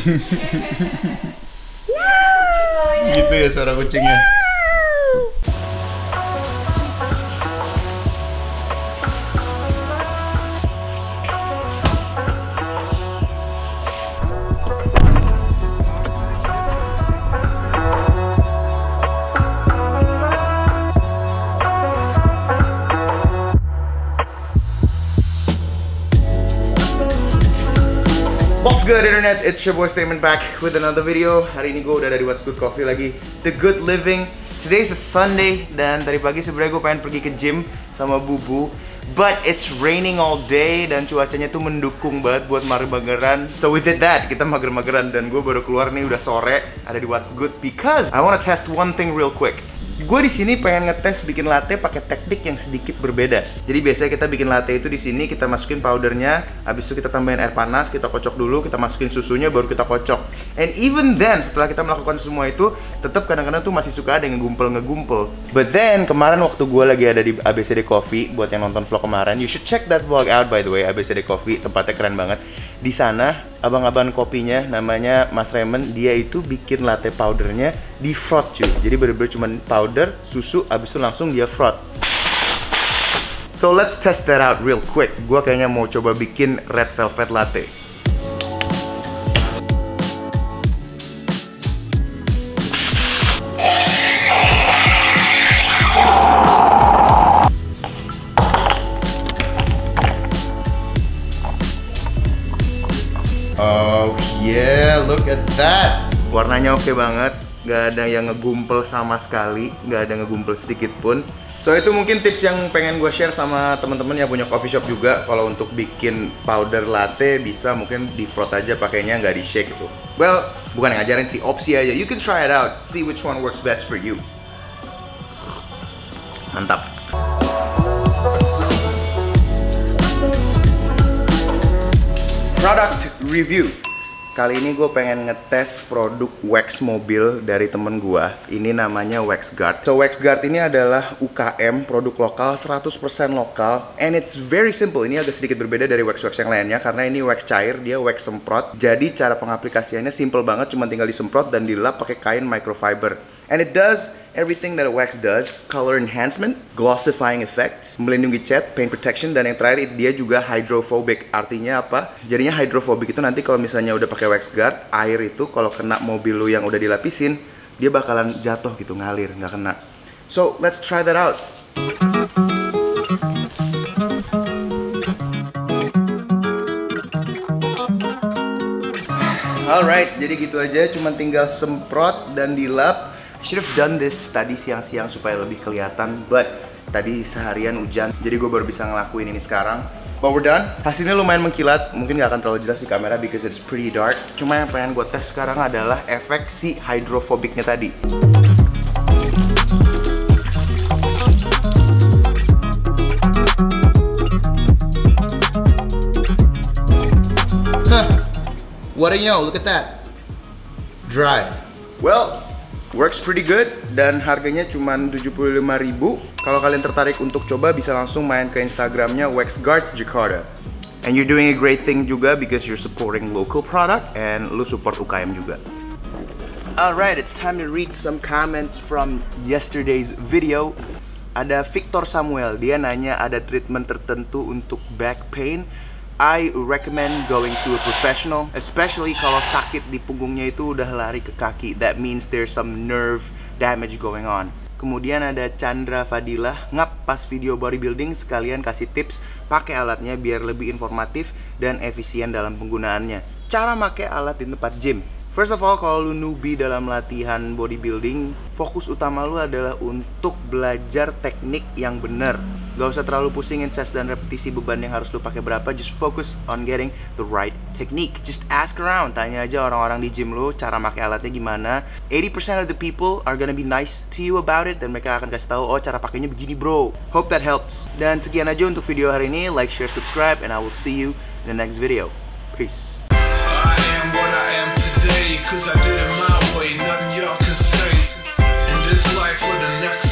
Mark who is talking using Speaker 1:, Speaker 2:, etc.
Speaker 1: Gitu ya suara kucingnya. What's good internet, it's your boy Statement back with another video. Hari ini gue udah dari What's Good Coffee lagi, The Good Living. Today's a Sunday dan tadi pagi sebenarnya gue pengen pergi ke gym sama Bubu, but it's raining all day dan cuacanya tuh mendukung banget buat mager-mageran. So we did that, kita mager-mageran dan gue baru keluar nih udah sore ada di What's Good because I wanna test one thing real quick. Gue di sini pengen ngetes bikin latte pakai teknik yang sedikit berbeda. Jadi biasanya kita bikin latte itu di sini kita masukin powdernya, habis itu kita tambahin air panas, kita kocok dulu, kita masukin susunya, baru kita kocok. And even then, setelah kita melakukan semua itu, tetap kadang-kadang tuh masih suka ada yang ngegumpel. But then kemarin waktu gue lagi ada di ABCD Coffee, buat yang nonton vlog kemarin, you should check that vlog out by the way. ABCD Coffee tempatnya keren banget. Di sana abang-abang kopinya namanya Mas Raymond, dia itu bikin latte powdernya di froth cuy. Jadi bener-bener cuman powder, susu, abis itu langsung dia froth. So let's test that out real quick. Gua kayaknya mau coba bikin red velvet latte. Oh yeah, look at that. Warnanya oke banget, gak ada yang ngegumpel sama sekali, gak ada ngegumpel sedikit pun. So itu mungkin tips yang pengen gue share sama teman-teman yang punya coffee shop juga. Kalau untuk bikin powder latte bisa mungkin di froth aja pakainya, nggak di shake gitu. Well, bukan ngajarin sih, opsi aja. You can try it out, see which one works best for you. Mantap. Product review. Kali ini gue pengen ngetes produk wax mobil dari temen gue. Ini namanya WaxGuard. So WaxGuard ini adalah UKM, produk lokal, 100% lokal. And it's very simple. Ini agak sedikit berbeda dari wax-wax yang lainnya karena ini wax cair, dia wax semprot. Jadi cara pengaplikasiannya simple banget, cuma tinggal disemprot dan dilap pakai kain microfiber. And it does everything that a wax does: color enhancement, glossifying effects, melindungi cat, paint protection, dan yang terakhir dia juga hydrophobic. Artinya apa? Jadinya hydrophobic itu nanti kalau misalnya udah pakai WaxGuard, air itu kalau kena mobil lu yang udah dilapisin, dia bakalan jatuh gitu, ngalir, nggak kena. So let's try that out. Alright, jadi gitu aja, cuma tinggal semprot dan dilap. I should have done this tadi siang-siang supaya lebih kelihatan, but tadi seharian hujan, jadi gue baru bisa ngelakuin ini sekarang. But we're done. Hasilnya lumayan mengkilat, mungkin gak akan terlalu jelas di kamera because it's pretty dark. Cuma yang pengen gue tes sekarang adalah efek si hydrophobicnya tadi. Huh. What do you know? Look at that. Dry. Well, works pretty good dan harganya cuma 75.000. Kalau kalian tertarik untuk coba bisa langsung main ke Instagramnya WaxGuard Jakarta. And you're doing a great thing juga because you're supporting local product and lu support UKM juga. Alright, it's time to read some comments from yesterday's video. Ada Victor Samuel, dia nanya ada treatment tertentu untuk back pain. I recommend going to a professional, especially kalau sakit di punggungnya itu udah lari ke kaki. That means there's some nerve damage going on. Kemudian ada Chandra Fadilah, ngap pas video bodybuilding sekalian kasih tips pakai alatnya biar lebih informatif dan efisien dalam penggunaannya. Cara pakai alat di tempat gym. First of all, kalau lu newbie dalam latihan bodybuilding, fokus utama lu adalah untuk belajar teknik yang benar. Gak usah terlalu pusingin sets dan repetisi beban yang harus lu pakai berapa. Just focus on getting the right technique. Just ask around, tanya aja orang-orang di gym lu cara pakai alatnya gimana. 80% of the people are gonna be nice to you about it dan mereka akan kasih tahu, oh cara pakainya begini bro. Hope that helps. Dan sekian aja untuk video hari ini. Like, share, subscribe, and I will see you in the next video. Peace.
Speaker 2: I am what I am today, 'cause I did it my way, nothing y'all can say. In this life or the next